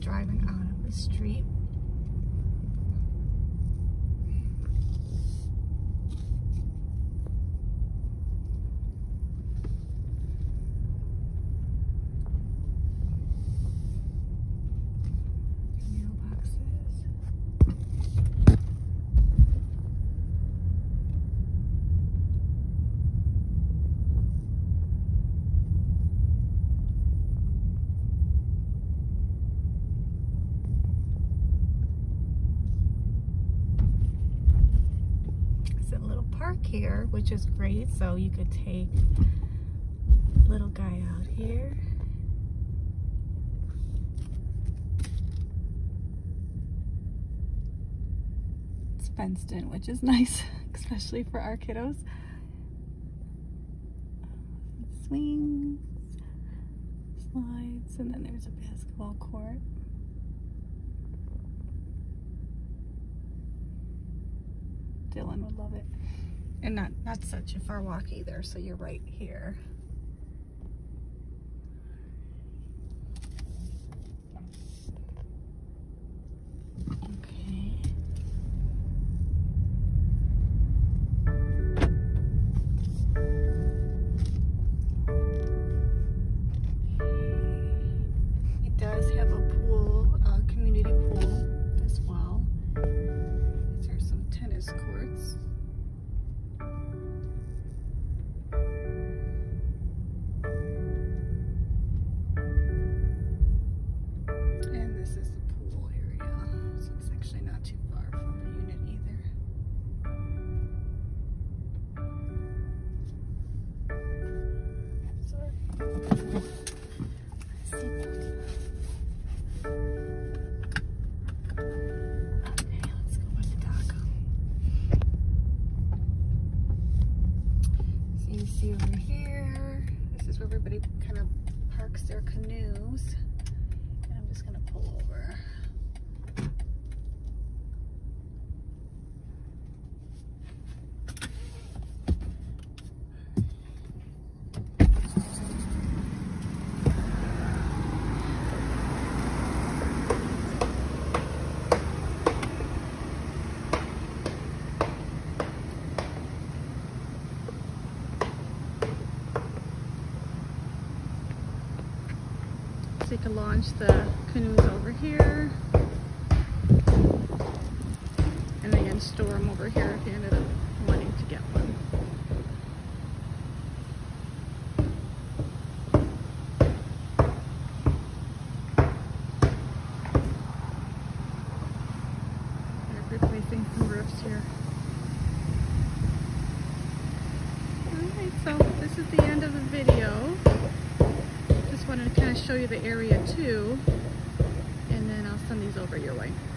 driving out of the street. Park here, which is great, so you could take little guy out here. It's fenced in, which is nice, especially for our kiddos. Swings, slides, and then there's a basketball court. Dylan would love it. And not such a far walk either, so you're right here. Okay. It does have a pool, a community pool as well. These are some tennis courts. See over here, this is where everybody kind of parks their canoes, and I'm just going to pull over. So you can launch the canoes over here, and again store them over here if you ended up wanting to get one. They're replacing some roofs here. Alright, so this is the end of the video. Just wanted to kind of show you the area too, and then I'll send these over your way.